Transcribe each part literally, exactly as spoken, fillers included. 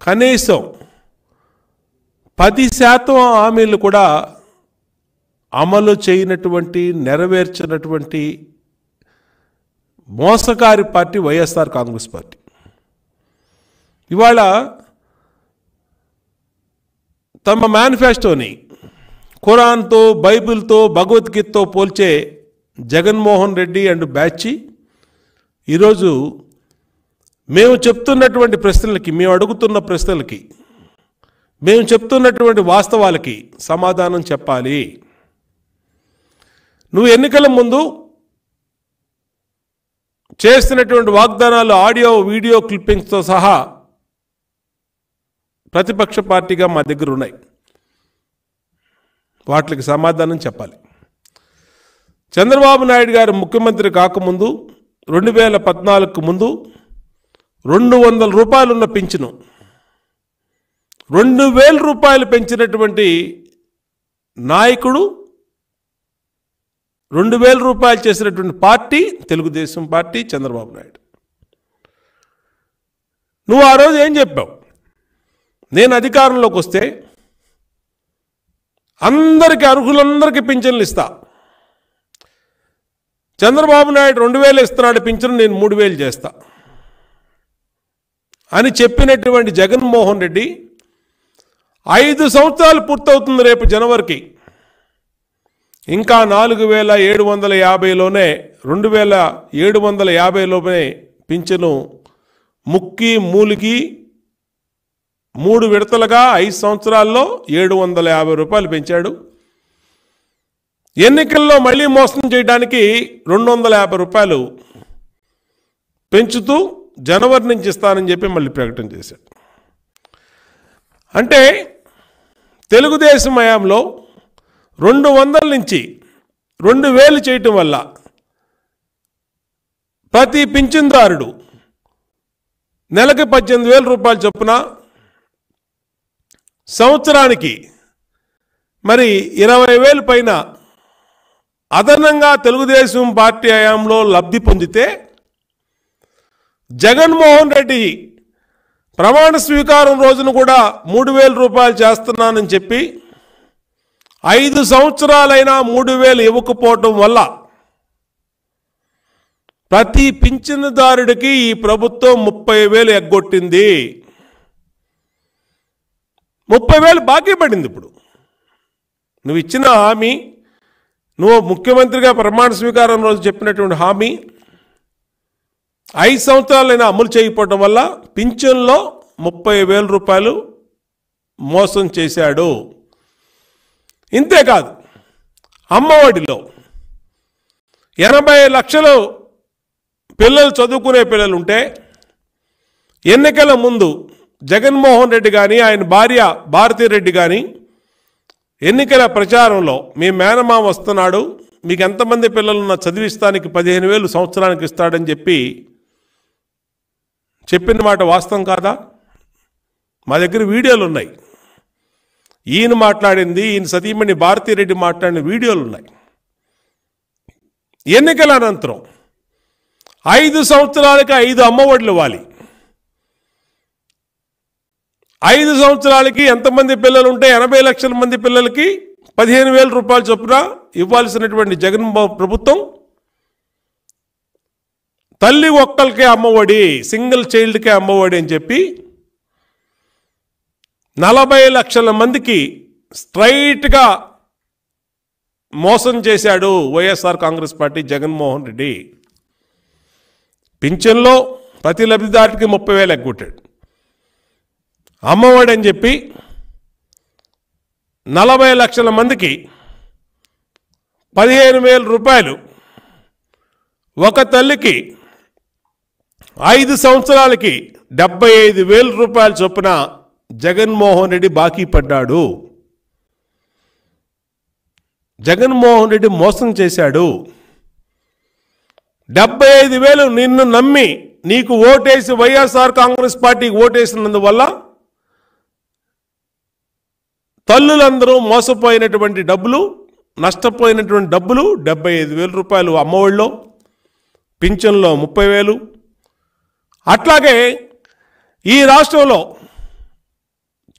కనీసం పది శాతం హామీలు కూడా అమలు చేయనటువంటి నెరవేర్చినటువంటి మోసకారి పార్టీ వైఎస్ఆర్ కాంగ్రెస్ పార్టీ. ఇవాళ తమ మేనిఫెస్టోని ఖురాన్తో, బైబిల్తో, భగవద్గీతతో పోల్చే జగన్మోహన్ రెడ్డి అండ్ బ్యాచ్ ఈరోజు మేము చెప్తున్నటువంటి ప్రశ్నలకి, మేము అడుగుతున్న ప్రశ్నలకి, మేము చెప్తున్నటువంటి వాస్తవాలకి సమాధానం చెప్పాలి. నువ్వు ఎన్నికల ముందు చేస్తున్నటువంటి వాగ్దానాలు ఆడియో వీడియో క్లిప్పింగ్స్తో సహా ప్రతిపక్ష పార్టీగా మా దగ్గర ఉన్నాయి. వాటికి సమాధానం చెప్పాలి. చంద్రబాబు నాయుడు గారు ముఖ్యమంత్రి కాకముందు రెండు వేల పద్నాలుగుకు ముందు రెండు వందల రూపాయలు ఉన్న పింఛను రెండు వేల రూపాయలు పెంచినటువంటి నాయకుడు, రెండు వేల రూపాయలు చేసినటువంటి పార్టీ తెలుగుదేశం పార్టీ, చంద్రబాబు నాయుడు. నువ్వు ఆ రోజు ఏం చెప్పావు? నేను అధికారంలోకి వస్తే అందరికీ, అర్హులందరికీ పింఛన్లు ఇస్తా. చంద్రబాబు నాయుడు రెండు వేలు ఇస్తున్నాడు పింఛను, నేను మూడు వేలు చేస్తా అని చెప్పినటువంటి జగన్మోహన్ రెడ్డి ఐదు సంవత్సరాలు పూర్తవుతుంది రేపు జనవరికి. ఇంకా నాలుగు వేల ఏడు వందల యాభైలోనే రెండు వేల ఏడు వందల యాభైలోనే పింఛను ముక్కి మూలికి మూడు విడతలుగా ఐదు సంవత్సరాల్లో ఏడు వందల యాభై రూపాయలు పెంచాడు. ఎన్నికల్లో మళ్ళీ మోసం చేయడానికి రెండు వందల యాభై రూపాయలు పెంచుతూ జనవరి నుంచి ఇస్తానని చెప్పి మళ్ళీ ప్రకటన చేశాడు. అంటే తెలుగుదేశం హయాంలో రెండు వందల నుంచి రెండు వేలు చేయటం వల్ల ప్రతి పింఛన్దారుడు నెలకి పద్దెనిమిది వేల రూపాయలు చొప్పున, సంవత్సరానికి మరి ఇరవై వేలు పైన అదనంగా తెలుగుదేశం పార్టీ హయాంలో లబ్ధి పొందితే, జగన్మోహన్ రెడ్డి ప్రమాణ స్వీకారం రోజున కూడా మూడు వేల రూపాయలు చేస్తున్నానని చెప్పి ఐదు సంవత్సరాలైనా మూడు వేలు ఇవ్వకపోవటం వల్ల ప్రతి పింఛనుదారుడికి ఈ ప్రభుత్వం ముప్పై వేలు ఎగ్గొట్టింది. ముప్పై వేలు బాకీ పడింది. ఇప్పుడు నువ్వు ఇచ్చిన హామీ, నువ్వు ముఖ్యమంత్రిగా ప్రమాణ స్వీకారం రోజు చెప్పినటువంటి హామీ ఐదు సంవత్సరాలైనా అమలు చేయకపోవడం వల్ల పింఛన్లో ముప్పై వేల రూపాయలు మోసం చేశాడు. ఇంతేకాదు, అమ్మఒడిలో ఎనభై లక్షలు పిల్లలు చదువుకునే పిల్లలు ఉంటే ఎన్నికల ముందు జగన్మోహన్ రెడ్డి కానీ ఆయన భార్య భారతీరెడ్డి కానీ ఎన్నికల ప్రచారంలో మీ మేనమామ వస్తున్నాడు, మీకు ఎంతమంది పిల్లలున్న చదివిస్తానికి పదిహేను వేలు సంవత్సరానికి ఇస్తాడని చెప్పి చెప్పిన మాట వాస్తవం కాదా? మా దగ్గర వీడియోలు ఉన్నాయి. ఈయన మాట్లాడింది, ఈయన సతీమణి భారతీరెడ్డి మాట్లాడిన వీడియోలు ఉన్నాయి. ఎన్నికల అనంతరం ఐదు సంవత్సరాలకి ఐదు అమ్మఒడులు ఇవ్వాలి. ఐదు సంవత్సరాలకి ఎంతమంది పిల్లలు ఉంటే ఎనభై లక్షల మంది పిల్లలకి పదిహేను వేల రూపాయలు చొప్పున ఇవ్వాల్సినటువంటి జగన్ ప్రభుత్వం తల్లి ఒక్కరికే అమ్మఒడి, సింగిల్ చైల్డ్కే అమ్మఒడి అని చెప్పి నలభై లక్షల మందికి స్ట్రైట్గా మోసం చేశాడు YSR Congress party Jaganmohan Reddy. పింఛన్లో ప్రతి లబ్ధిదారుడికి ముప్పై వేలు ఎగ్గొట్టాడు. అమ్మఒడి అని చెప్పి నలభై లక్షల మందికి పదిహేను వేల రూపాయలు, ఒక తల్లికి ఐదు సంవత్సరాలకి డెబ్బై ఐదు వేల రూపాయల చొప్పున జగన్మోహన్ రెడ్డి బాకీ పడ్డాడు. జగన్మోహన్ రెడ్డి మోసం చేశాడు. డెబ్బై ఐదు వేలు నిన్ను నమ్మి నీకు ఓటేసి వైఎస్ఆర్ కాంగ్రెస్ పార్టీకి ఓటేసినందువల్ల తల్లులందరూ మోసపోయినటువంటి డబ్బులు, నష్టపోయినటువంటి డబ్బులు డెబ్బై ఐదు వేల రూపాయలు అమ్మఒడిలో, పింఛన్లో ముప్పై వేలు. అట్లాగే ఈ రాష్ట్రంలో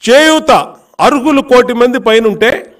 చేయూత అర్హులు కోటి మంది పైన ఉంటే